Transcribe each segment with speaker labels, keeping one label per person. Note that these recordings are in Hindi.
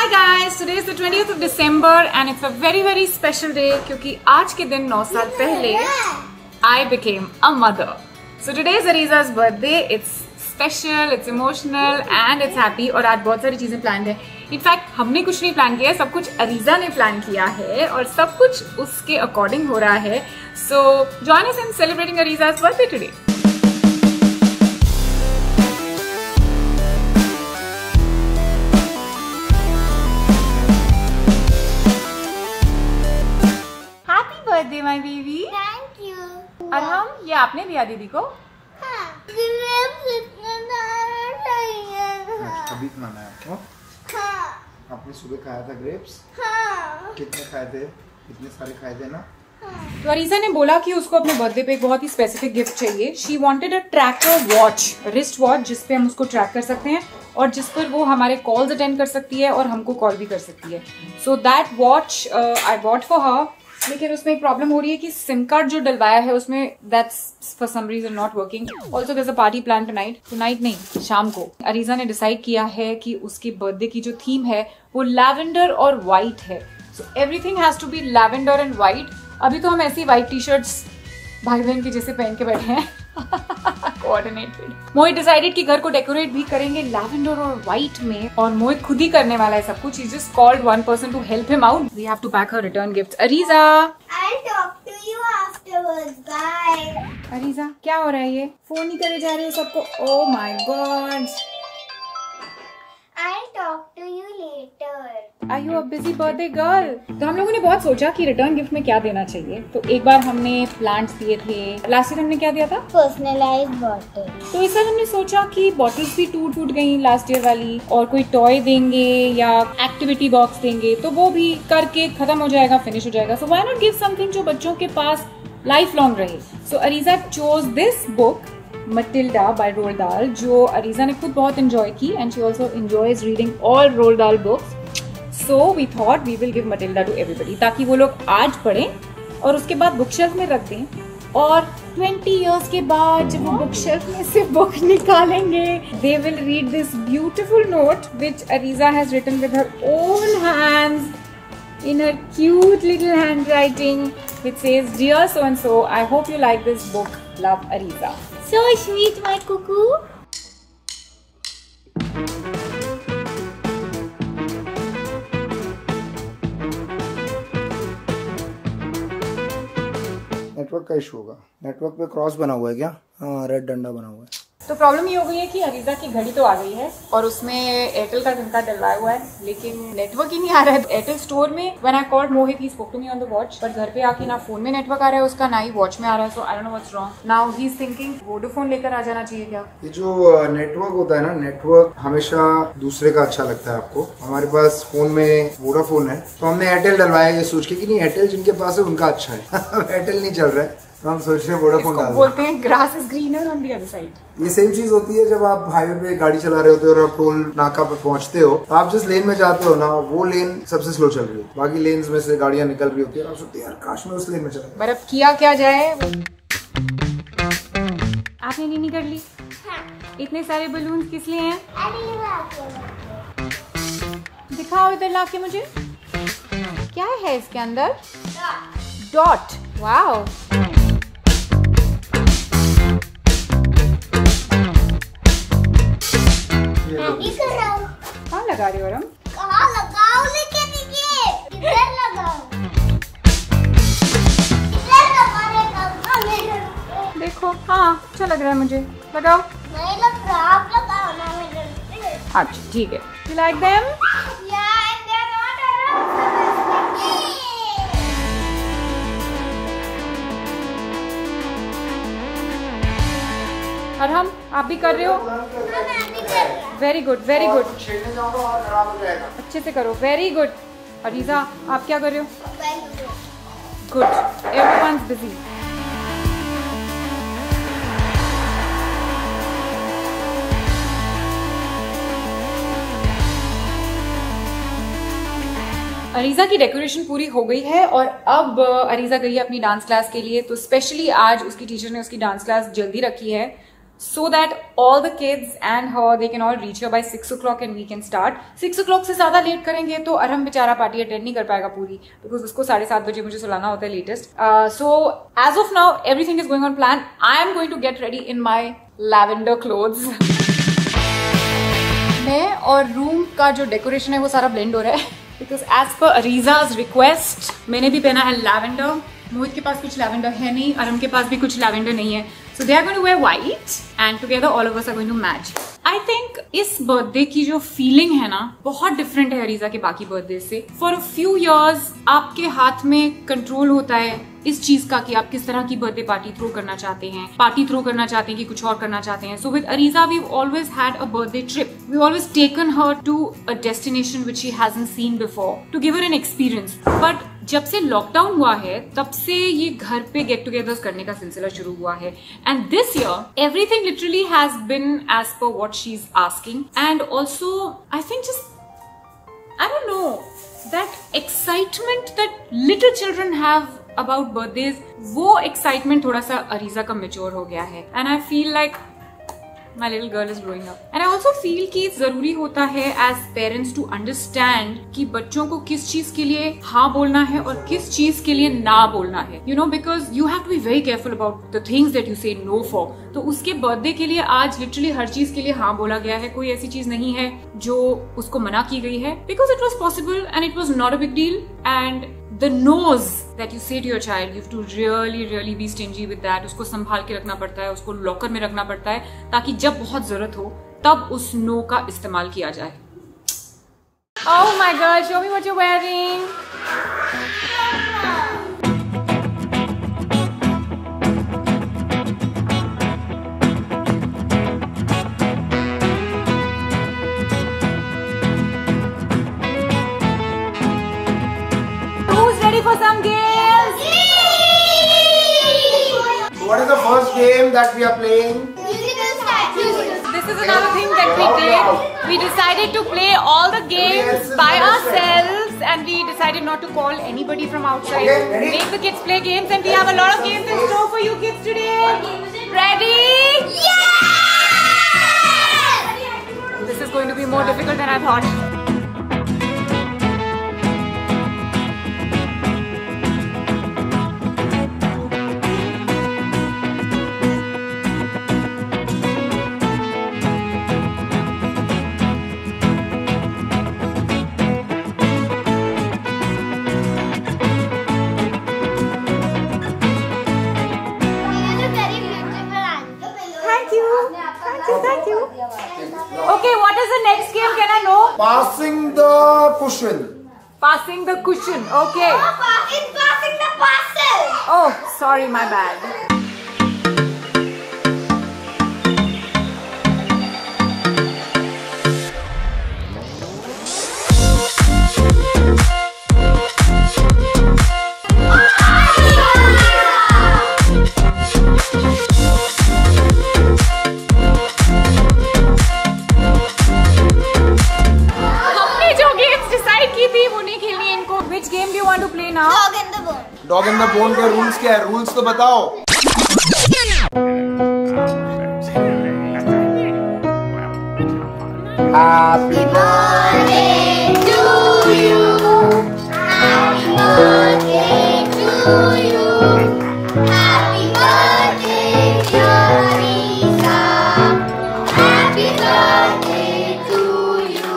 Speaker 1: guys, today is the 20th of December and it's a very special day क्योंकि आज के दिन 9 साल पहले I became a mother. So today is Ariza's birthday. It's special, it's emotional and it's happy और आज बहुत सारी चीजें प्लान है. इनफैक्ट हमने कुछ नहीं प्लान किया है, सब कुछ अरीजा ने प्लान किया है और सब कुछ उसके अकॉर्डिंग हो रहा है. So join us in celebrating Ariza's birthday today. Birthday my baby.
Speaker 2: Thank you.
Speaker 1: और हम ये आपने दिया दीदी को.
Speaker 2: हाँ.
Speaker 3: अभी खाना है आपको.
Speaker 2: हाँ.
Speaker 3: आपने सुबह खाया था ग्रेप्स.
Speaker 2: हाँ.
Speaker 3: कितने खाए थे? इतने सारे खाए थे ना.
Speaker 1: तो अरीजा ने बोला कि उसको अपने बर्थडे पे एक बहुत ही स्पेसिफिक गिफ्ट चाहिए. She wanted a tracker watch, wrist watch, जिसपे हम उसको ट्रैक कर सकते हैं और जिस पर वो हमारे कॉल्स अटेंड कर सकती है और हमको कॉल भी कर सकती है. So that watch I bought for her. लेकिन उसमें एक प्रॉब्लम हो रही है कि सिम कार्ड जो डलवाया है उसमें that's for some reason not working. Also there is a party plan tonight नहीं, शाम को. अरीजा ने डिसाइड किया है कि उसकी बर्थडे की जो थीम है वो लैवेंडर और व्हाइट है. So everything has to be lavender and white. अभी तो हम ऐसी व्हाइट टी शर्ट्स भाई बहन की जैसे पहन के बैठे हैं कोऑर्डिनेटेड. मोहित डिसाइडेड कि घर को डेकोरेट भी करेंगे लैवेंडर और व्हाइट में और मोहित खुद ही करने वाला है सब कुछ. He just called one person to help him out. We have to pack her return gifts. Ariza,
Speaker 2: I'll talk to you afterwards. Bye.
Speaker 1: Ariza क्या हो रहा है? ये फोन ही करे जा रहे हो सबको. Oh my god.
Speaker 2: I'll talk to you later.
Speaker 1: Are you a busy birthday girl? तो हम लोगों ने बहुत सोचा कि रिटर्न गिफ्ट में क्या देना चाहिए. तो एक बार हमने प्लांट्स दिए थे. लास्ट ईयर हमने क्या दिया था?
Speaker 2: Personalized bottle.
Speaker 1: तो इस साल हमने सोचा कि बॉटल्स भी टूट गई लास्ट ईयर वाली और कोई टॉय देंगे या एक्टिविटी बॉक्स देंगे तो वो भी करके खत्म हो जाएगा, फिनिश हो जाएगा. So why not give something जो बच्चों के पास लाइफ लॉन्ग रहे. So Ariza chose this book Matilda by Roald Dahl, जो अरीजा ने खुद बहुत enjoy की and she also enjoys reading all Roald Dahl books. So we thought we will give Matilda to everybody ताकि वो लोग आज पढ़ें और उसके बाद बुक शेल्फ में रख दें और 20 years के बाद जब वो बुक शेल्फ में से बुक निकालेंगे they will read this beautiful note which Ariza has written with her own hands in her cute little handwriting which says, Dear so and so, I hope you like this book. Love, Ariza.
Speaker 2: So sweet, my cuckoo.
Speaker 3: Network का इशू होगा. नेटवर्क पे क्रॉस बना हुआ है क्या? हाँ, रेड डंडा बना हुआ है.
Speaker 1: तो प्रॉब्लम ये हो गई है कि अरीजा की घड़ी तो आ गई है और उसमें एयरटेल का सिम कार्ड डलवाया हुआ है लेकिन नेटवर्क ही नहीं आ रहा है. एयरटेल स्टोर में when I called Mohit he spoke to me on the watch, पर घर पे आके ना फोन में नेटवर्क आ रहा है उसका, ना ही वॉच में आ रहा है. So I don't know what's wrong. Now he is thinking Vodafone लेकर आ जाना चाहिए क्या?
Speaker 3: ये जो नेटवर्क होता है ना, नेटवर्क हमेशा दूसरे का अच्छा लगता है आपको. हमारे पास फोन में वोडाफोन है तो हमने एयरटेल डलवाया ये सोच के कि नहीं, एयरटेल जिनके पास है उनका अच्छा है. एयरटेल नहीं चल रहा है तो हम सोच रहे हैं वोडाफोन डाल.
Speaker 1: बोलते हैं grass is greener on the other side.
Speaker 3: ये सेम चीज होती है जब आप हाईवे पे गाड़ी चला रहे होते हो और आप टोल नाका पे पहुंचते हो तो आप जिस लेन में जाते हो ना वो लेन सबसे स्लो चल रही होती है, बाकी लेन्स में से गाड़ियां निकल रही होती है. आप सोचते हैं यार काश मैं उस लेन में चला.
Speaker 1: पर अब किया क्या जाए. आपने नीनी कर ली? इतने सारे बलून किस लिए हैं? दिखाओ इधर लाके मुझे. क्या है इसके अंदर? डॉट. वाओ. कहाँ लगा रही हो रम?
Speaker 2: कहाँ लगाओ? लेके दीजिए. इधर लगाओ. इधर लगाओ.
Speaker 1: देखो, हाँ अच्छा लग रहा है मुझे. लगाओ.
Speaker 2: नहीं लग रहा, आप लगाओ ना मेरे पे.
Speaker 1: अच्छा ठीक है. You like them?
Speaker 2: Yeah, and they're not around.
Speaker 1: और हम आप भी कर रहे हो? Very good, very good. अच्छे से करो. Very good. अरीजा आप क्या कर रहे हो? गुड. Everyone's busy. अरीजा की डेकोरेशन पूरी हो गई है और अब अरीजा गई है अपनी डांस क्लास के लिए. तो स्पेशली आज उसकी टीचर ने उसकी डांस क्लास जल्दी रखी है so that all the kids and her, they can all reach here by 6 o'clock and we can start. 6 o'clock से ज़्यादा लेट करेंगे तो अरहम बेचारा पार्टी अटेंड नहीं कर पाएगा पूरी, because उसको 7:30 बजे मुझे सुलाना होता है latest. So as of now everything is going on plan. I am going to get ready in my lavender clothes. मैं और रूम का जो डेकोरेशन है वो सारा ब्लेंड हो रहा है, because as per Ariza's request मैंने भी पहना है लैवेंडर. मोहित के पास कुछ लैवेंडर है नहीं, अरम के पास भी कुछ लैवेंडर नहीं है. So they are going to wear white and together all of us are going to match. I think इस बर्थडे की जो फीलिंग है ना बहुत डिफरेंट है अरीजा के बाकी बर्थडे से. For a few years आपके हाथ में कंट्रोल होता है इस चीज का कि आप किस तरह की बर्थडे पार्टी थ्रो करना चाहते हैं, कि कुछ और करना चाहते हैं. So with Ariza we've always had a birthday trip. We've always taken her to a destination which she hasn't seen before to give her an experience. But जब से लॉकडाउन हुआ है तब से ये घर पे गेट टुगेदर्स करने का सिलसिला शुरू हुआ है. And this year everything literally has been as per what she is asking. And also I think just I don't know that excitement that little children have about birthdays, वो एक्साइटमेंट थोड़ा सा अरीजा का मेच्योर हो गया है. And I feel like my little girl is growing up. And I also feel कि जरूरी होता है as parents to understand कि बच्चों को किस चीज के लिए हाँ बोलना है और किस चीज के लिए ना बोलना है. You know, because you have to be very careful about the things that you say no for. तो उसके बर्थडे के लिए आज लिटरली हर चीज के लिए हाँ बोला गया है. कोई ऐसी चीज नहीं है जो उसको मना की गई है, because it was possible and it was not a big deal. And the no's that you say to your child, you have to really be stingy with that. उसको संभाल के रखना पड़ता है, उसको लॉकर में रखना पड़ता है ताकि जब बहुत जरूरत हो तब उस नो का इस्तेमाल किया जाए. Oh my God, show me what you're wearing. For some games.
Speaker 3: What is the first game that we are playing?
Speaker 1: This is another thing that we did. We decided to play all the games by ourselves and we decided not to call anybody from outside.
Speaker 3: Okay, ready?
Speaker 1: Make the kids play games and we have a lot of games in store for you kids today. Ready?
Speaker 2: Yes!
Speaker 1: This is going to be more difficult than I thought. Thank you. Okay, what is the next game? Can I know?
Speaker 3: Passing the cushion.
Speaker 1: Passing the cushion. Okay.
Speaker 2: It's passing the parcel.
Speaker 1: Oh, sorry, my bad. Which game do you want to play now?
Speaker 2: Dog and the bone.
Speaker 3: Dog and the bone के रूल्स क्या है? रूल्स तो बताओ.
Speaker 2: Happy birthday to you. Happy birthday to you. Happy birthday, dear Lisa. Happy birthday to you.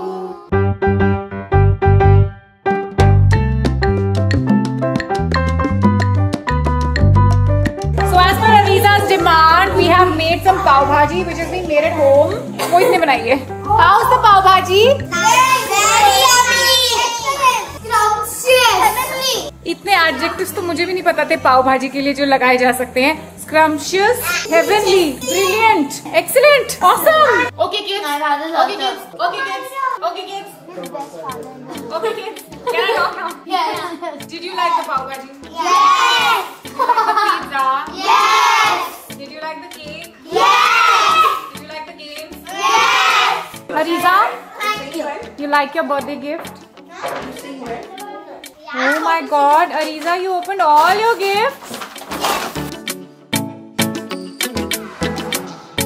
Speaker 1: Demand, we have made some pav bhaji which has been made at home. वो इसने बनाई है. How's the pav bhaji?
Speaker 2: Very yummy. Scrumptious.
Speaker 1: इतने एडजेक्टिव्स तो मुझे भी नहीं पता थे पाव भाजी के लिए जो लगाए जा सकते हैं. Scrumptious, heavenly, brilliant, excellent, awesome. Okay kids. Okay kids. Okay kids. Okay kids. Okay kids. Can I talk now?
Speaker 2: Yes.
Speaker 1: Did you like the pav bhaji?
Speaker 2: Yes.
Speaker 1: Did you like the pizza?
Speaker 2: Yes.
Speaker 1: Did you like the cake?
Speaker 2: Yes.
Speaker 1: Did you like the games?
Speaker 2: Yes.
Speaker 1: Ariza,
Speaker 2: Thank you.
Speaker 1: you like your birthday gift? Oh my God, Ariza, you opened all your gifts.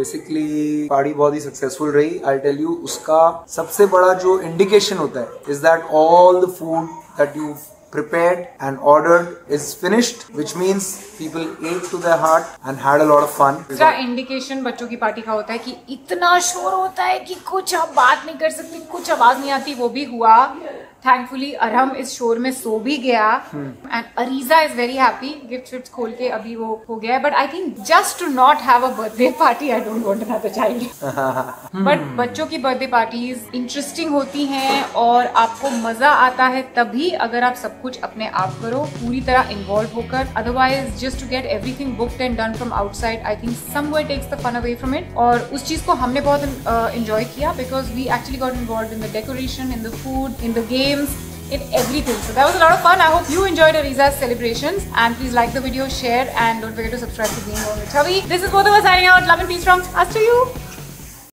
Speaker 3: Basically party बहुत ही सक्सेसफुल रही। आई टेल यू, उसका सबसे बड़ा जो इंडिकेशन होता है is that all the food that you prepared and ordered is finished, which means people ate to their heart and had a lot of fun.
Speaker 1: दूसरा इंडिकेशन बच्चों की पार्टी का होता है कि इतना शोर होता है कि कुछ आप बात नहीं कर सकते, कुछ आवाज नहीं आती, वो भी हुआ। थैंकफुली अरहम इस शोर में सो भी गया and Ariza is very happy. Gift खोल के अभी वो हो गया है, but I think just to not have a birthday party I don't want another child. But बच्चों की बर्थडे पार्टीज इंटरेस्टिंग होती हैं और आपको मजा आता है तभी अगर आप सब कुछ अपने आप करो, पूरी तरह इन्वॉल्व होकर। Otherwise just to get everything booked and done from outside, I think somewhere takes the fun away from it. और उस चीज को हमने बहुत एंजॉय किया because we actually got involve in the decoration, in the food, in the games, in everything. So that was a lot of fun. I hope you enjoyed Ariza's celebrations, and please like the video, share, and don't forget to subscribe to Being Born with Chavi. This is both of us signing out. Love and peace from us to you.